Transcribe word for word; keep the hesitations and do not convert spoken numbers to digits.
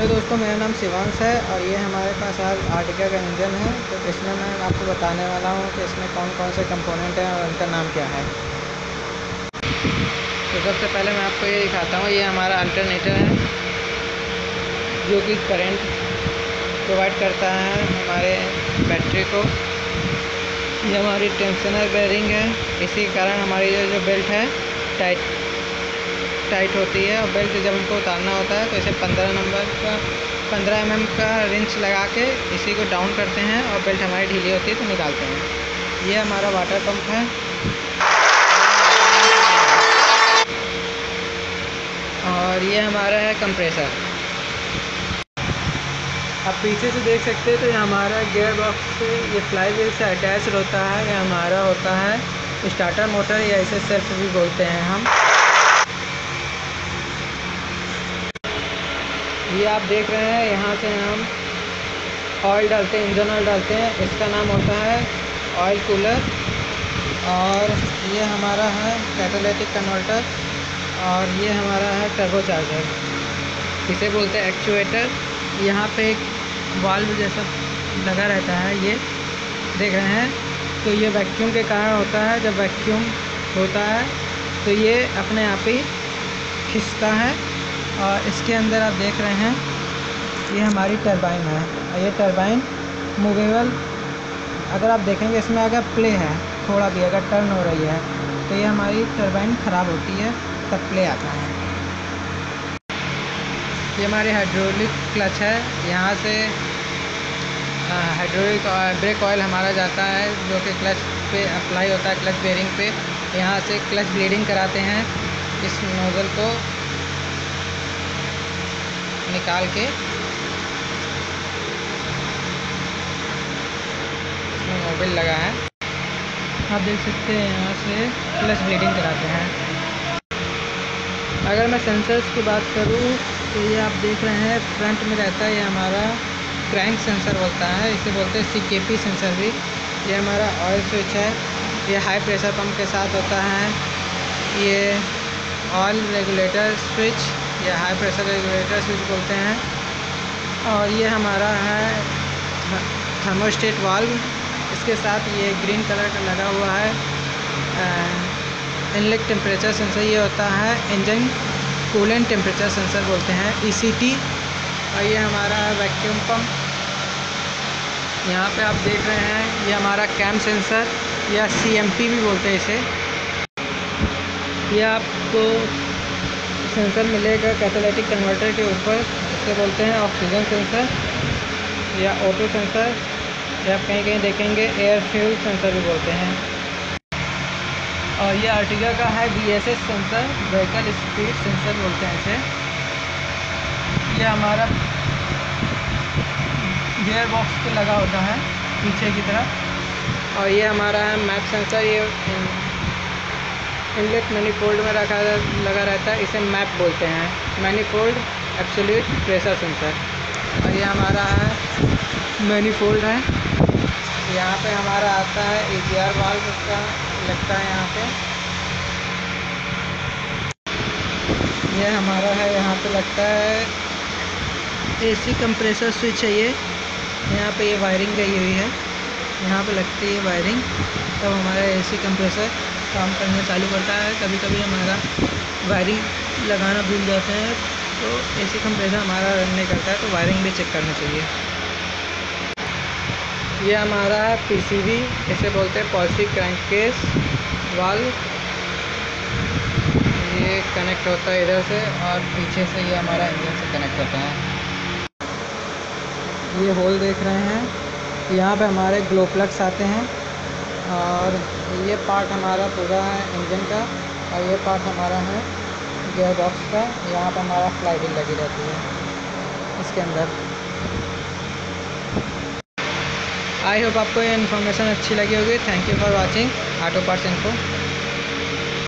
Hello दोस्तों, मेरा नाम शिवांश है और ये हमारे पास आज आर्टिका का इंजन है। तो इसमें मैं आपको बताने वाला हूँ कि इसमें कौन कौन से कंपोनेंट हैं और उनका नाम क्या है। तो सबसे पहले मैं आपको ये दिखाता हूँ। ये हमारा अल्टरनेटर है जो कि करंट प्रोवाइड करता है हमारे बैटरी को। ये हमारी टेंशनर बेयरिंग है, इसी कारण हमारी जो जो बेल्ट है टाइट टाइट होती है। और बेल्ट जब हमको उतारना होता है तो इसे पंद्रह नंबर का पंद्रह एम एम का रिंच लगा के इसी को डाउन करते हैं और बेल्ट हमारी ढीली होती है तो निकालते हैं। ये हमारा वाटर पंप है और ये हमारा है कंप्रेसर। आप पीछे से देख सकते हैं तो ये हमारा गियर बॉक्स से ये फ्लाई व्हील से अटैच होता है। ये हमारा होता है स्टार्टर मोटर या इसे सेल्फ भी बोलते हैं हम। ये आप देख रहे हैं, यहाँ से हम ऑयल डालते हैं, इंजन ऑयल डालते हैं। इसका नाम होता है ऑयल कूलर। और ये हमारा है कैटालिटिक कन्वर्टर और ये हमारा है टर्बो चार्जर, इसे बोलते हैं एक्चुएटर। यहाँ पे एक वाल्व जैसा लगा रहता है, ये देख रहे हैं। तो ये वैक्यूम के कारण होता है। जब वैक्यूम होता है तो ये अपने आप ही खिंचता है। और इसके अंदर आप देख रहे हैं ये हमारी टरबाइन है और ये टरबाइन मूवेबल। अगर आप देखेंगे इसमें अगर प्ले है थोड़ा भी, अगर टर्न हो रही है तो ये हमारी टरबाइन ख़राब होती है, तब प्ले आता है। ये हमारी हाइड्रोलिक क्लच है। यहाँ से हाइड्रोलिक ब्रेक ऑयल हमारा जाता है जो कि क्लच पे अप्लाई होता है, क्लच बेयरिंग पे। यहाँ से क्लच ब्लीडिंग कराते हैं। इस नोज़ल को निकाल के इसमें मोबिल लगा है, आप देख सकते हैं। यहाँ से क्लच ब्लीडिंग कराते हैं। अगर मैं सेंसर्स की बात करूँ तो ये आप देख रहे हैं फ्रंट में रहता है, ये हमारा क्रैंक सेंसर बोलता है, इसे बोलते हैं सी के पी सेंसर भी। ये हमारा ऑयल स्विच है, ये हाई प्रेशर पंप के साथ होता है। ये ऑयल रेगुलेटर स्विच या हाई प्रेशर रेगुलेटर स्विच बोलते हैं। और ये हमारा है थर्मोस्टेट वाल्व, इसके साथ ये ग्रीन कलर का लगा हुआ है इनलेट टेम्परेचर सेंसर। ये होता है इंजन कूलेंट टेम्परेचर सेंसर बोलते हैं, ई सी टी। और ये हमारा है वैक्यूम पंप। यहाँ पे आप देख रहे हैं ये हमारा कैम सेंसर या सी एम पी भी बोलते हैं इसे। ये आपको सेंसर मिलेगा कैटालिटिक कन्वर्टर के ऊपर, इसे बोलते हैं ऑक्सीजन सेंसर या ऑटो सेंसर, या आप कहीं कहीं देखेंगे एयर फ्यूल सेंसर भी बोलते हैं। और ये आर्टिका का है V S S sensor, vehicle speed sensor बोलते हैं इसे। ये हमारा गियर बॉक्स पे लगा होता है पीछे की तरफ। और ये हमारा है मैप सेंसर, ये इनलेट मैनीफोल्ड में रखा लगा रहता है, इसे मैप बोलते हैं, मैनीफोल्ड एब्सोल्यूट प्रेशर सेंसर। और ये हमारा है मैनीफोल्ड है। यहाँ पे हमारा आता है ए जी आर वाल्व, उसका लगता है यहाँ पे। ये हमारा है, यहाँ पे लगता है एसी कंप्रेसर स्विच है ये। यहाँ पे ये वायरिंग गई हुई है, यहाँ पे लगती है वायरिंग, तब तो हमारा एसी कंप्रेसर काम करना चालू करता है। कभी कभी हमारा वायरिंग लगाना भूल जाते हैं तो एसी कंप्रेसर हमारा रन नहीं करता है, तो वायरिंग भी चेक करना चाहिए। ये हमारा है पी सी बी, इसे बोलते हैं पॉजिटिव क्रैंककेस वाल्व। ये कनेक्ट होता है इधर से और पीछे से ये हमारा इंजन से कनेक्ट होता है। ये होल देख रहे हैं, यहाँ पे हमारे ग्लो प्लग्स आते हैं। और ये पार्ट हमारा पूरा है इंजन का और ये पार्ट हमारा है गियर बॉक्स का। यहाँ पे हमारा फ्लाई व्हील लगी रहती है इसके अंदर। आई होप आपको ये इन्फॉर्मेशन अच्छी लगी होगी। Thank you for watching auto parts info.